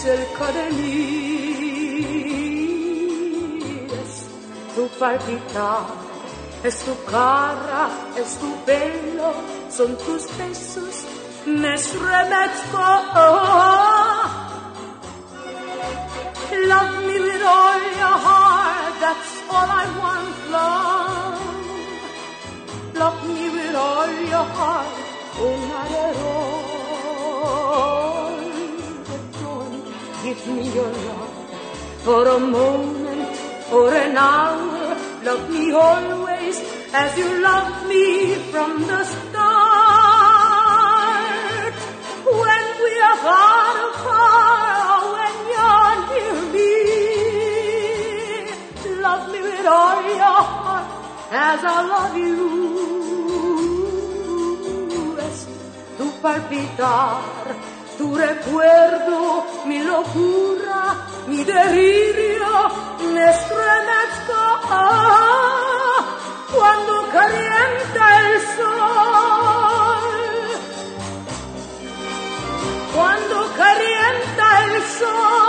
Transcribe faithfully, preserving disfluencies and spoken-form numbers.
cerca de mí. Es tu palpitar, es tu cara, es tu pelo, son tus besos, me estremezco. Love me with all your heart, that's all I want, love. Love me with all your heart, oh not at all. But don't give me your love for a moment or an hour. Love me always as you loved me from the start. When we are far apart, when you're near me, love me with all your heart as I love you. Es tu palpitar, tu recuerdo, mi locura, mi delirio, me estremezco cuando calienta el sol, cuando calienta el sol.